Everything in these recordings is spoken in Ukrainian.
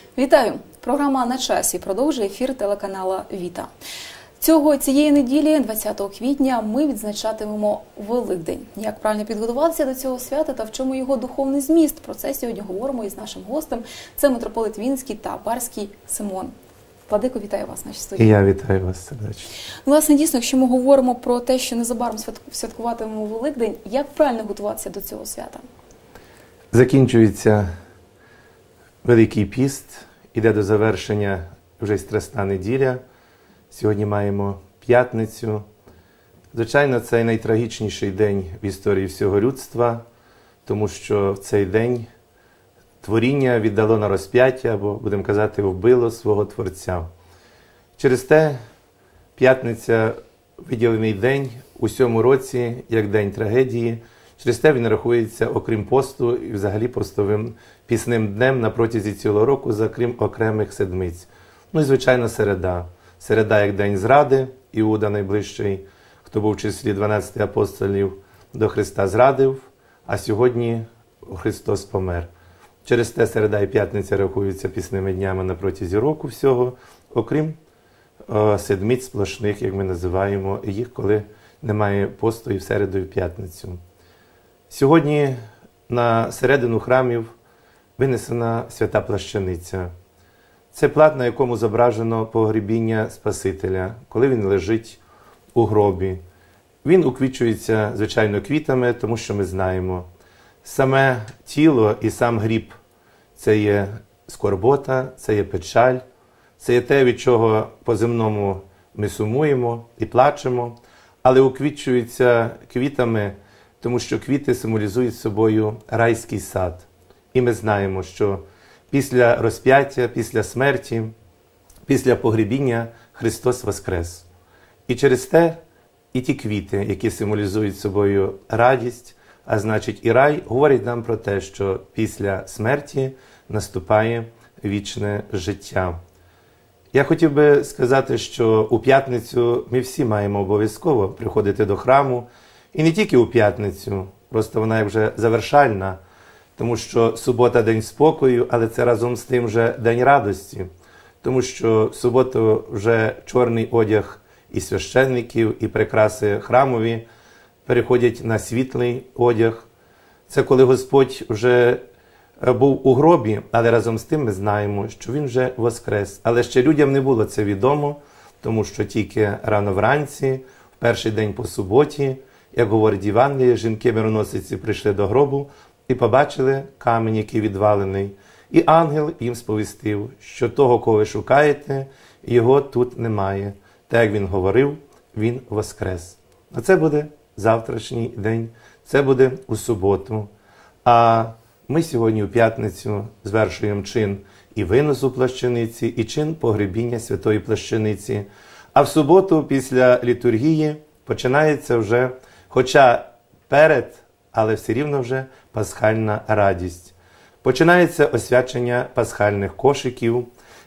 Вітаю! Програма «На часі» продовжує ефір телеканала «Віта». Цієї неділі, 20 квітня, ми відзначатимемо Великдень. Як правильно підготуватися до цього свята та в чому його духовний зміст? Про це сьогодні говоримо із нашим гостем. Це митрополит Вінницький та Барський Симеон. Владико, вітаю вас в нашій студії. І я вітаю вас сердечно. Власне, дійсно, якщо ми говоримо про те, що незабаром святкуватимемо Великдень, як правильно готуватися до цього свята? Закінчується Великий піст, іде до завершення вже й Страсна неділя. Сьогодні маємо п'ятницю. Звичайно, це найтрагічніший день в історії всього людства, тому що в цей день творіння віддало на розп'яття, або, будемо казати, вбило свого Творця. Через те п'ятниця – виділений день у всьому році, як день трагедії. Через те він рахується, окрім посту, і взагалі постовим пісним днем на протязі цілого року, закрім окремих седмиць. Ну і, звичайно, середа. Середа як день зради, Іуда найближчий, хто був в числі 12 апостолів, до Христа зрадив, а сьогодні Христос помер. Через те середа і п'ятниця рахуються пісними днями на протязі року всього, окрім седмиць сплошних, як ми називаємо їх, коли немає посту і в середу, і в п'ятницю. Сьогодні на середину храмів винесена свята плащаниця. Це плат, на якому зображено погребіння Спасителя, коли він лежить у гробі. Він уквічується, звичайно, квітами, тому що ми знаємо, саме тіло і сам гріб – це є скорбота, це є печаль, це є те, від чого по-земному ми сумуємо і плачемо, але уквічується квітами, тому що квіти символізують собою райський сад. І ми знаємо, що після розп'яття, після смерті, після погребіння Христос воскрес. І через те і ті квіти, які символізують собою радість, а значить і рай, говорять нам про те, що після смерті наступає вічне життя. Я хотів би сказати, що у п'ятницю ми всі маємо обов'язково приходити до храму, і не тільки у п'ятницю, просто вона вже завершальна, тому що субота – день спокою, але це разом з тим вже день радості, тому що в суботу вже чорний одяг і священників, і прикраси храмові переходять на світлий одяг. Це коли Господь вже був у гробі, але разом з тим ми знаємо, що Він вже воскрес. Але ще людям не було це відомо, тому що тільки рано вранці, в перший день по суботі, як говорить Євангеліє, жінки-мироносиці прийшли до гробу і побачили камінь, який відвалений. І ангел їм сповістив, що того, кого ви шукаєте, його тут немає. Так, як він говорив, він воскрес. А це буде завтрашній день, це буде у суботу. А ми сьогодні у п'ятницю звершуємо чин і виносу плащаниці, і чин погребіння святої плащаниці. А в суботу після літургії починається вже, хоча перед, але все рівно вже пасхальна радість. Починається освячення пасхальних кошиків,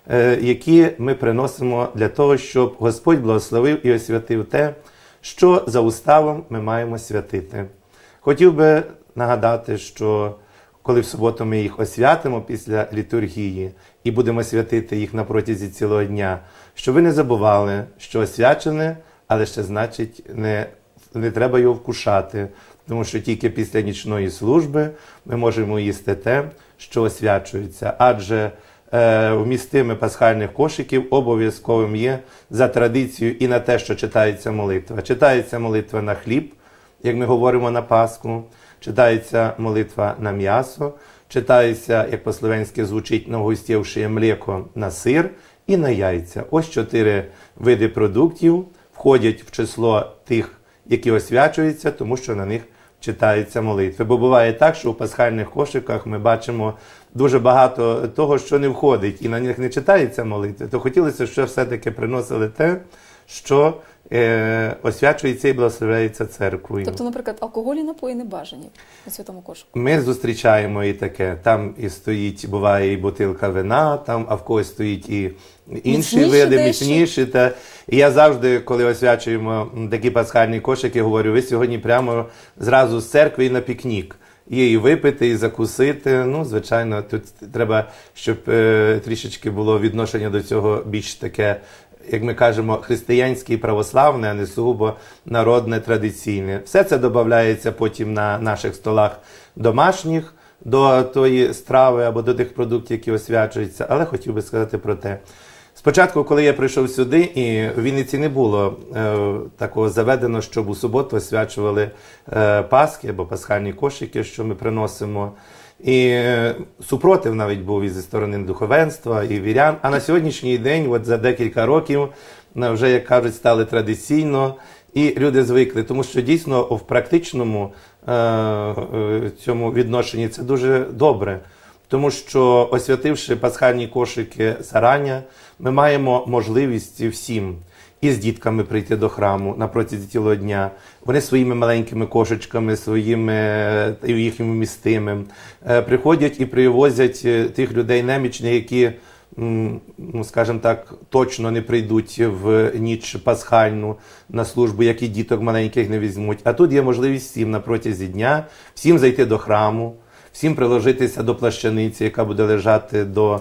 які ми приносимо для того, щоб Господь благословив і освятив те, що за уставом ми маємо святити. Хотів би нагадати, що коли в суботу ми їх освятимо після літургії і будемо святити їх на протязі цілого дня, щоб ви не забували, що освячене, але ще значить не треба його вкушати, тому що тільки після нічної служби ми можемо їсти те, що освячується. Адже вмістими пасхальних кошиків обов'язковим є за традицією і на те, що читається молитва. Читається молитва на хліб, як ми говоримо на Пасху, читається молитва на м'ясо, читається, як по-словенськи звучить, «нагустівши млеко» на сир і на яйця. Ось 4 види продуктів входять в число тих, які освячуються, тому що на них читаються молитви. Бо буває так, що у пасхальних кошиках ми бачимо дуже багато того, що не входить, і на них не читається молитви. То хотілося, щоб все-таки приносили те, що освячується і благословляється церквою. Тобто, наприклад, алкогольні напої не бажані на святому кошику? Ми зустрічаємо і таке. Там і стоїть, буває, і бутилка вина, там, а в когось стоїть і інші види, міцніші. І я завжди, коли освячуємо такі пасхальні кошики, говорю, ви сьогодні прямо зразу з церкви і на пікнік. є і випити, і закусити. Ну, звичайно, тут треба, щоб трішечки було відношення до цього більш таке, як ми кажемо, християнське і православне, а не сугубо народне, традиційне. Все це додається потім на наших столах домашніх до тої страви або до тих продуктів, які освячуються. Але хотів би сказати про те. Спочатку, коли я прийшов сюди, і в Вінниці не було такого заведено, щоб у суботу освячували Пасхи або пасхальні кошики, що ми приносимо. І супротив навіть був і зі сторони духовенства, і вірян. А на сьогоднішній день, от за декілька років, вже, як кажуть, стали традиційно, і люди звикли. Тому що дійсно в практичному цьому відношенні це дуже добре. Тому що, освятивши пасхальні кошики зарання, ми маємо можливість всім і з дітками прийти до храму на протязі цілого дня. Вони своїми маленькими кошечками, своїми їхніми містими приходять і привозять тих людей немічних, які, ну, скажімо так, точно не прийдуть в ніч пасхальну на службу, як і діток маленьких не візьмуть. А тут є можливість всім на протязі дня, всім зайти до храму, всім приложитися до плащаниці, яка буде лежати до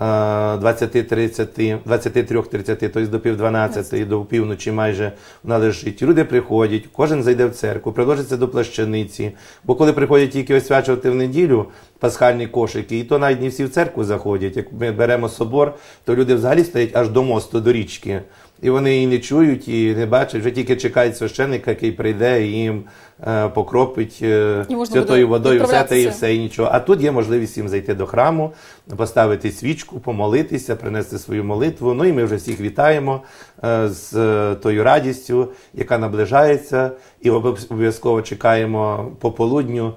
23:30, тобто до 11:30, до півночі майже вона лежить. Люди приходять, кожен зайде в церкву, приложиться до плащаниці. Бо коли приходять тільки освячувати в неділю пасхальні кошики, і то навіть не всі в церкву заходять. Як ми беремо собор, то люди взагалі стоять аж до мосту, до річки. І вони її не чують, і не бачать, вже тільки чекають священника, який прийде і їм покропить святою водою все те і все, і нічого. А тут є можливість їм зайти до храму, поставити свічку, помолитися, принести свою молитву. Ну і ми вже всіх вітаємо з тою радістю, яка наближається, і обов'язково чекаємо пополудню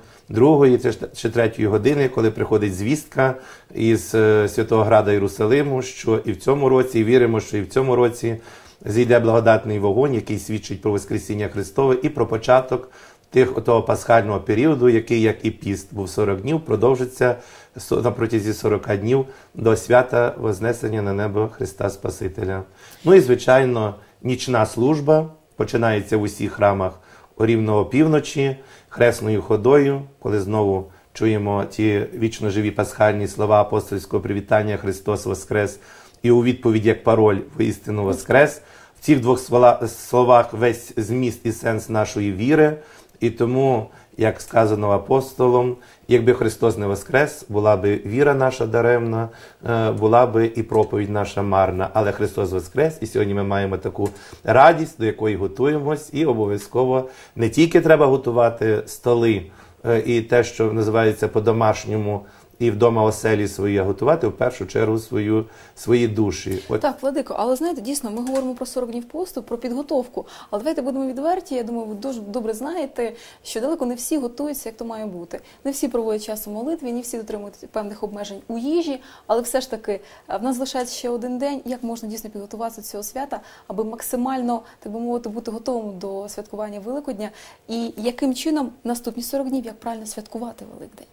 2-ї чи 3-ї години, коли приходить звістка із Святого Града Єрусалиму, що і в цьому році, і віримо, що і в цьому році зійде благодатний вогонь, який свідчить про Воскресіння Христове і про початок того пасхального періоду, який, як і піст, був 40 днів, продовжиться на протязі 40 днів до свята Вознесення на небо Христа Спасителя. Ну і, звичайно, нічна служба починається в усіх храмах рівно опівночі, хресною ходою, коли знову чуємо ті вічно живі пасхальні слова апостольського привітання «Христос Воскрес» і у відповідь як пароль «Воістину Воскрес». В цих двох словах весь зміст і сенс нашої віри, і тому, як сказано апостолом, якби Христос не воскрес, була би віра наша даремна, була би і проповідь наша марна. Але Христос воскрес, і сьогодні ми маємо таку радість, до якої готуємось, і обов'язково не тільки треба готувати столи і те, що називається по-домашньому, і вдома оселі свої, а готувати в першу чергу свої душі. Так, Владико, але знаєте, дійсно, ми говоримо про 40 днів посту, про підготовку, але давайте будемо відверті, я думаю, ви дуже добре знаєте, що далеко не всі готуються, як то має бути. Не всі проводять час у молитві, не всі дотримують певних обмежень у їжі, але все ж таки, в нас залишається ще один день, як можна дійсно підготуватися до цього свята, аби максимально, так би мовити, бути готовим до святкування Великодня, і яким чином наступні 40 днів, як правильно святкувати Великдень?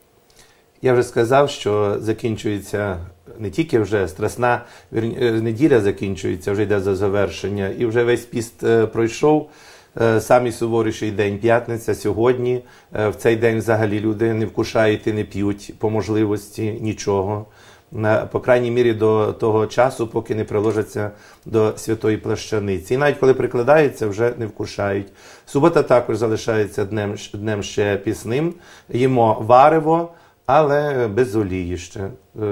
Я вже сказав, що закінчується не тільки вже Страсна неділя закінчується, вже йде за завершення, і вже весь піст пройшов. Самий суворіший день п'ятниця сьогодні. В цей день взагалі люди не вкушають і не п'ють по можливості нічого. По крайній мірі до того часу, поки не приложаться до святої плащаниці. І навіть коли прикладаються, вже не вкушають. Субота також залишається днем ще пісним. Їмо варево, але без олії ще,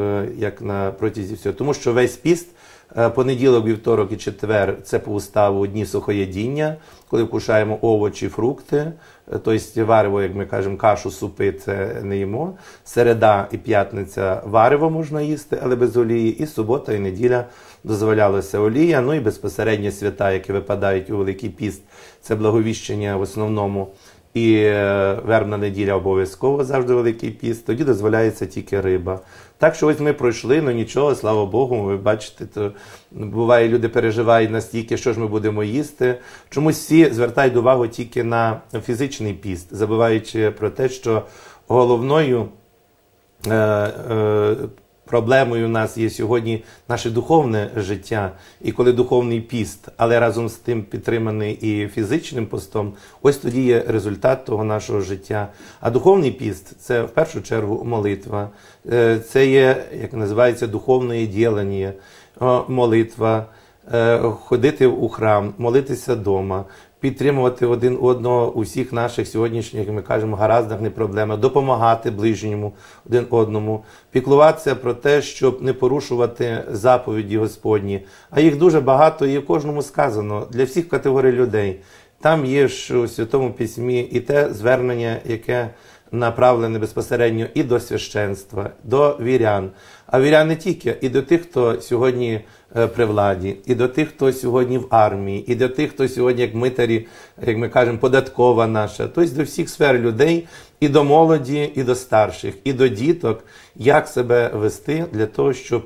як на протязі всього. Тому що весь піст, понеділок, вівторок і четвер – це по уставу дні сухоєдіння, коли вкушаємо овочі, фрукти, тобто варево, як ми кажемо, кашу, супи – це не їмо. Середа і п'ятниця варево можна їсти, але без олії. І субота, і неділя дозволялася олія. Ну і безпосередньо свята, які випадають у Великий піст – це благовіщення в основному. І вербна неділя обов'язково завжди Великий піст, тоді дозволяється тільки риба. Так що ось ми пройшли, ну нічого, слава Богу, ви бачите, то буває, люди переживають настільки, що ж ми будемо їсти. Чомусь всі звертають увагу тільки на фізичний піст, забуваючи про те, що головною проблемою у нас є сьогодні наше духовне життя. І коли духовний піст, але разом з тим підтриманий і фізичним постом, ось тоді є результат того нашого життя. А духовний піст – це в першу чергу молитва. Це є, як називається, духовне ділення, молитва, ходити у храм, молитися вдома, підтримувати один одного у всіх наших сьогоднішніх, як ми кажемо, гараздах, не проблемах, допомагати ближньому один одному, піклуватися про те, щоб не порушувати заповіді Господні. А їх дуже багато і в кожному сказано, для всіх категорій людей. Там є ж у Святому Письмі і те звернення, яке направлене безпосередньо і до священства, до вірян. А вірян не тільки, і до тих, хто сьогодні при владі, і до тих, хто сьогодні в армії, і до тих, хто сьогодні, як митарі, як ми кажемо, податкова наша. Тобто до всіх сфер людей, і до молоді, і до старших, і до діток, як себе вести для того, щоб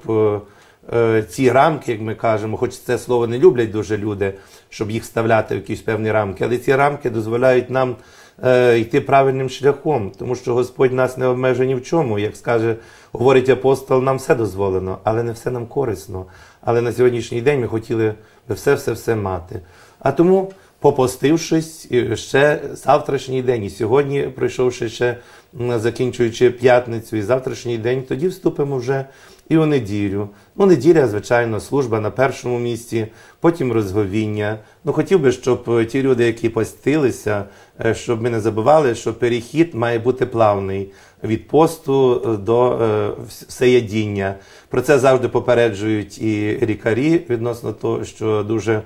ці рамки, як ми кажемо, хоч це слово не люблять дуже люди, щоб їх вставляти в якісь певні рамки, але ці рамки дозволяють нам йти правильним шляхом, тому що Господь нас не обмежує ні в чому. Як говорить апостол, нам все дозволено, але не все нам корисно. Але на сьогоднішній день ми хотіли все мати. А тому, попостившись, ще завтрашній день, і сьогодні, пройшовши ще, закінчуючи п'ятницю, і завтрашній день, тоді вступимо вже і у неділю. Ну, неділя, звичайно, служба на першому місці, потім розговіння. Ну, хотів би, щоб ті люди, які постилися, щоб ми не забували, що перехід має бути плавний від посту до всеядіння. Про це завжди попереджують і лікарі відносно того, що дуже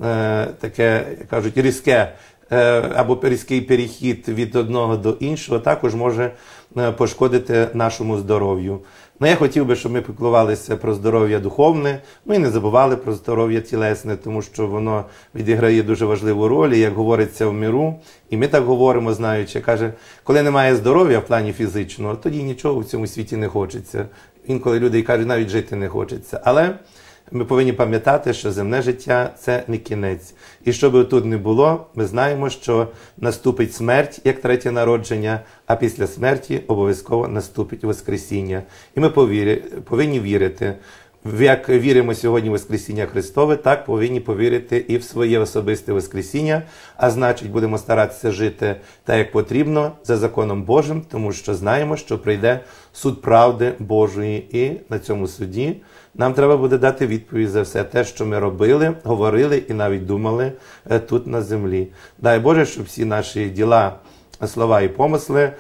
таке, кажуть, різке або різкий перехід від одного до іншого також може пошкодити нашому здоров'ю. Ну, я хотів би, щоб ми піклувалися про здоров'я духовне, ну і не забували про здоров'я тілесне, тому що воно відіграє дуже важливу роль, і як говориться в миру, і ми так говоримо, знаючи, каже, коли немає здоров'я в плані фізичного, тоді нічого в цьому світі не хочеться. Інколи люди кажуть, навіть жити не хочеться. Але ми повинні пам'ятати, що земне життя – це не кінець. І що би тут не було, ми знаємо, що наступить смерть, як третє народження, а після смерті обов'язково наступить Воскресіння. І ми повинні вірити. Як віримо сьогодні в Воскресіння Христове, так повинні повірити і в своє особисте Воскресіння, а значить, будемо старатися жити так, як потрібно, за законом Божим, тому що знаємо, що прийде суд правди Божої, і на цьому суді нам треба буде дати відповідь за все те, що ми робили, говорили і навіть думали тут на землі. Дай Боже, щоб всі наші діла, слова і помисли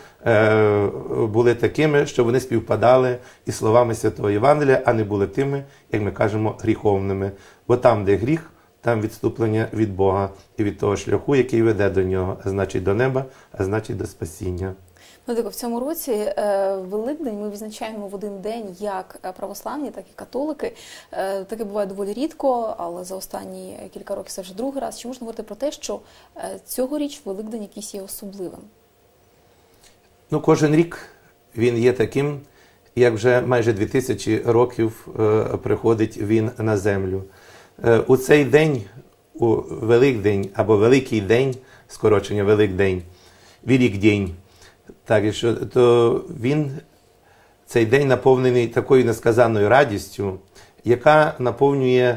були такими, що вони співпадали із словами Святого Євангелія, а не були тими, як ми кажемо, гріховними. Бо там, де гріх, там відступлення від Бога і від того шляху, який веде до нього, а значить до неба, а значить до спасіння. Ну, в цьому році Великдень ми відзначаємо в один день як православні, так і католики. Таке буває доволі рідко, але за останні кілька років це вже другий раз. Чи можна говорити про те, що цьогоріч Великдень якийсь є особливим? Ну, кожен рік він є таким, як вже майже 2000 років приходить він на землю. У цей день, у Великдень або Великий день, скорочення Великдень, Великдень, так, що, то він, цей день наповнений такою несказаною радістю, яка наповнює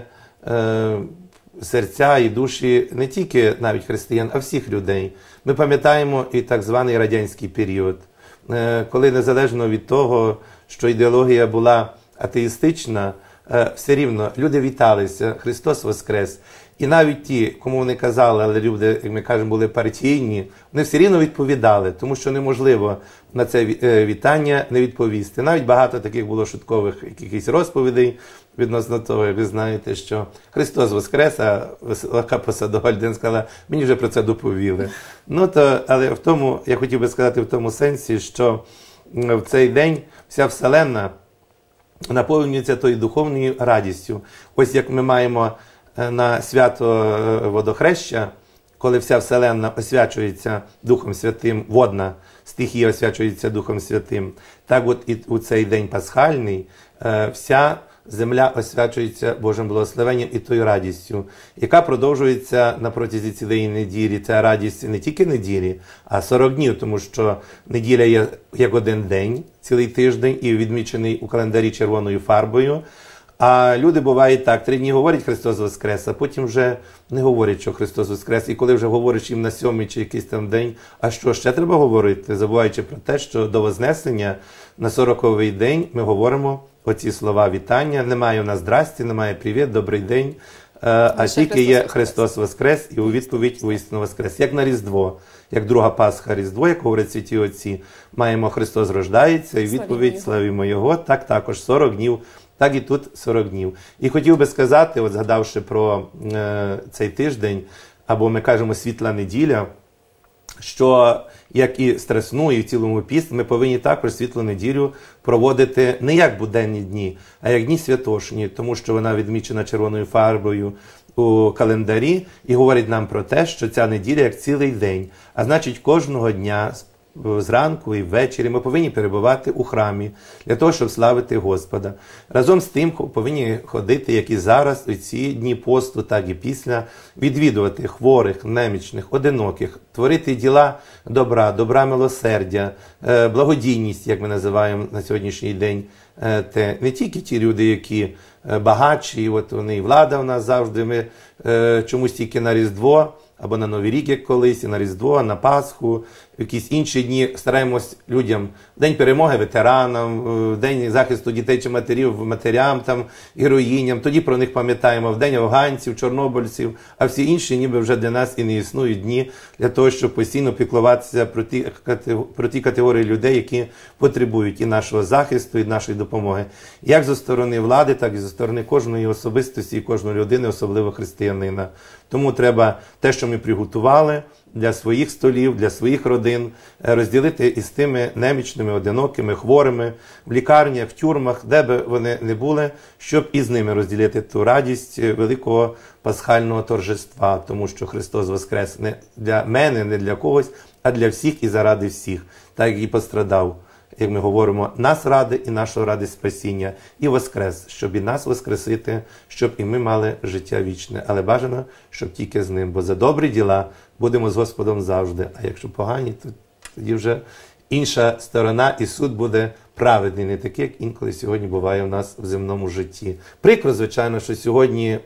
серця і душі не тільки навіть християн, а всіх людей. Ми пам'ятаємо і так званий радянський період, коли незалежно від того, що ідеологія була атеїстична, все рівно люди віталися, Христос Воскрес. І навіть ті, кому вони казали, але люди, як ми кажемо, були партійні, вони все рівно відповідали, тому що неможливо на це вітання не відповісти. Навіть багато таких було шуткових якихось розповідей відносно того, як ви знаєте, що Христос Воскрес, а висока посадова людина сказала, мені вже про це доповіли. Ну, але в тому, я хотів би сказати в тому сенсі, що в цей день вся Вселенна наповнюється тою духовною радістю. Ось як ми маємо на свято Водохреща, коли вся Вселенна освячується Духом Святим, водна стихія освячується Духом Святим, так от і у цей день пасхальний вся земля освячується Божим благословенням і тою радістю, яка продовжується на протязі цілої неділі. Ця радість не тільки неділі, а 40 днів, тому що неділя є як один день, цілий тиждень, і відмічений у календарі червоною фарбою. А люди бувають так, 3 дні говорять «Христос Воскрес», а потім вже не говорять, що Христос Воскрес. І коли вже говориш їм на 7-й чи якийсь там день, а що ще треба говорити, забуваючи про те, що до Вознесення на 40-й день ми говоримо оці слова вітання. Немає у нас «здрасті», немає «привіт», «добрий день», а тільки є «Христос Воскрес» і у відповідь «Воістину Воскрес». Як на Різдво, як друга Пасха Різдво, як говорять святі отці, маємо «Христос рождається» і відповідь «Славімо Його», так також 40 днів. Так і тут 40 днів. І хотів би сказати, от згадавши про цей тиждень, або ми кажемо світла неділя, що як і Страсну, і в цілому піст, ми повинні також світлу неділю проводити не як буденні дні, а як дні святошні, тому що вона відмічена червоною фарбою у календарі і говорить нам про те, що ця неділя як цілий день, а значить кожного дня зранку і ввечері ми повинні перебувати у храмі для того, щоб славити Господа. Разом з тим повинні ходити, як і зараз, у ці дні посту, так і після, відвідувати хворих, немічних, одиноких, творити діла добра, добра милосердя, благодійність, як ми називаємо на сьогоднішній день. Те не тільки ті люди, які багатші, от вони і влада у нас завжди, ми чомусь тільки на Різдво, або на Новий рік, як колись, і на Різдво, на Пасху, в якісь інші дні стараємось людям, День перемоги ветеранам, День захисту дітей чи матерів, матерям, там, героїням, тоді про них пам'ятаємо, в День афганців, чорнобильців, а всі інші ніби вже для нас і не існують дні для того, щоб постійно піклуватися про ті категорії людей, які потребують і нашого захисту, і нашої допомоги. Як зі сторони влади, так і зі сторони кожної особистості і кожної людини, особливо християнина. Тому треба те, що ми приготували для своїх столів, для своїх родин, розділити із тими немічними, одинокими, хворими, в лікарнях, в тюрмах, де би вони не були, щоб із ними розділити ту радість великого пасхального торжества, тому що Христос Воскрес не для мене, не для когось, а для всіх і заради всіх, так як і пострадав. Як ми говоримо, нас ради і нашого ради спасіння, і воскрес, щоб і нас воскресити, щоб і ми мали життя вічне. Але бажано, щоб тільки з ним, бо за добрі діла будемо з Господом завжди, а якщо погані, то тоді вже інша сторона і суд буде праведний, не такий, як інколи сьогодні буває в нас в земному житті. Прикро, звичайно, що сьогодні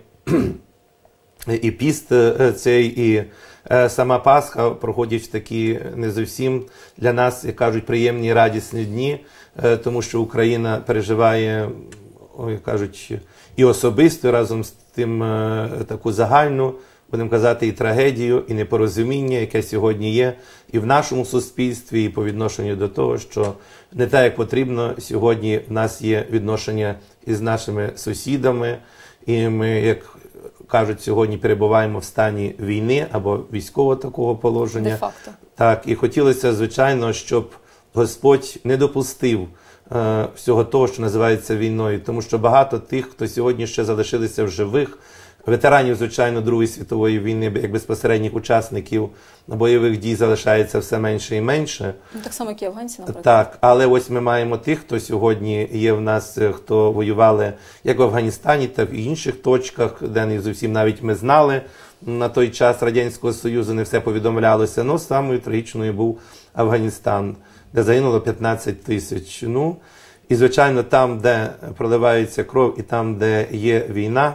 і піст цей, і сама Пасха проходять в такі не зовсім для нас, як кажуть, приємні, радісні дні, тому що Україна переживає, як кажуть, і особисто, разом з тим таку загальну, будемо казати, і трагедію, і непорозуміння, яке сьогодні є і в нашому суспільстві, і по відношенню до того, що не так, як потрібно, сьогодні в нас є відношення із нашими сусідами, і ми, як кажуть, сьогодні перебуваємо в стані війни або військового такого положення. Де-факто. Так, і хотілося, звичайно, щоб Господь не допустив всього того, що називається війною, тому що багато тих, хто сьогодні ще залишилися в живих, ветеранів, звичайно, Другої світової війни, як безпосередніх учасників бойових дій залишається все менше і менше. Так само, як і афганці, наприклад. Так, але ось ми маємо тих, хто сьогодні є в нас, хто воювали як в Афганістані, так і в інших точках, де не зовсім навіть ми знали на той час Радянського Союзу, не все повідомлялося. Ну, самою трагічною був Афганістан, де загинуло 15 тисяч. Ну, і, звичайно, там, де проливається кров і там, де є війна,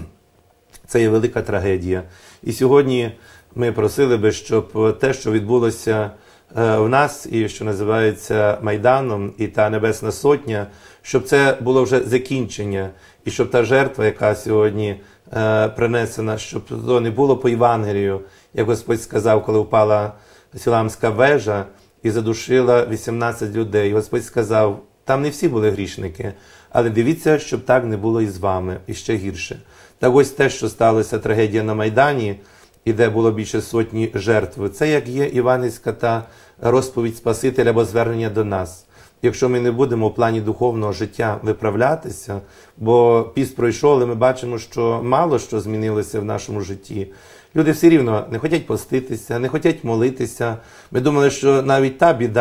це є велика трагедія. І сьогодні ми просили би, щоб те, що відбулося в нас, і що називається Майданом, і та Небесна Сотня, щоб це було вже закінчення, і щоб та жертва, яка сьогодні принесена, щоб то не було по Євангелію, як Господь сказав, коли впала Сіламська вежа і задушила 18 людей. Господь сказав, там не всі були грішники, але дивіться, щоб так не було і з вами, і ще гірше. Так ось те, що сталося трагедія на Майдані, і де було більше сотні жертв, це як є євангельська та розповідь Спасителя або звернення до нас. Якщо ми не будемо в плані духовного життя виправлятися, бо піст пройшов, але ми бачимо, що мало що змінилося в нашому житті. Люди все рівно не хочуть поститися, не хочуть молитися. Ми думали, що навіть та біда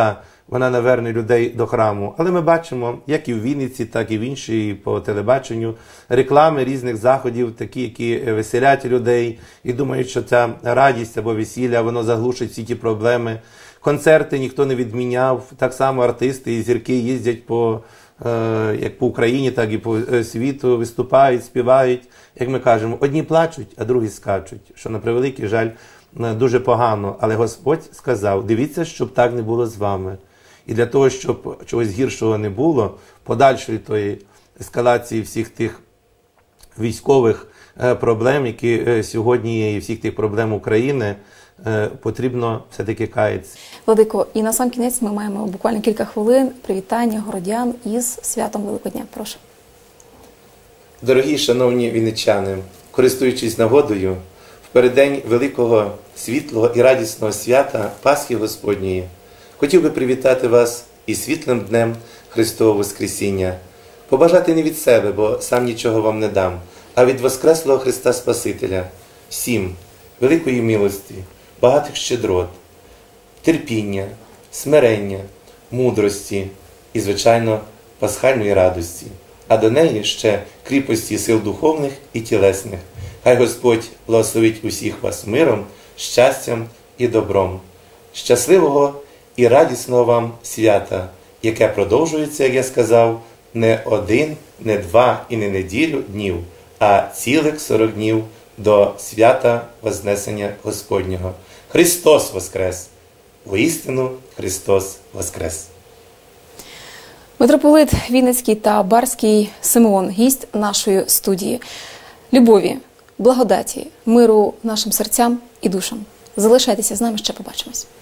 вона наверне людей до храму. Але ми бачимо, як і в Вінниці, так і в іншій, по телебаченню, реклами різних заходів, такі, які веселять людей, і думають, що ця радість або весілля, воно заглушить всі ті проблеми. Концерти ніхто не відміняв, так само артисти і зірки їздять як по Україні, так і по світу, виступають, співають. Як ми кажемо, одні плачуть, а другі скачуть, що на превеликий жаль дуже погано. Але Господь сказав, дивіться, щоб так не було з вами. І для того, щоб чогось гіршого не було, подальшої тої ескалації всіх тих військових проблем, які сьогодні є, і всіх тих проблем України, потрібно все-таки каятися. Владико, і на сам кінець ми маємо буквально кілька хвилин привітання городян із святом Великодня. Прошу. Дорогі шановні вінничани, користуючись нагодою, в переддень великого, світлого і радісного свята Пасхи Господньої, хотів би привітати вас із світлим днем Христового Воскресіння, побажати не від себе, бо сам нічого вам не дам, а від Воскреслого Христа Спасителя, всім великої милості, багатих щедрот, терпіння, смирення, мудрості і, звичайно, пасхальної радості, а до неї ще кріпості сил духовних і тілесних. Хай Господь благословить усіх вас миром, щастям і добром. Щасливого і радісного вам свята, яке продовжується, як я сказав, не один, не два і не неділю днів, а цілих 40 днів до свята Вознесення Господнього. Христос Воскрес! Воістину Христос Воскрес! Митрополит Вінницький та Барський Симеон, гість нашої студії. Любові, благодаті, миру нашим серцям і душам. Залишайтеся з нами, ще побачимось.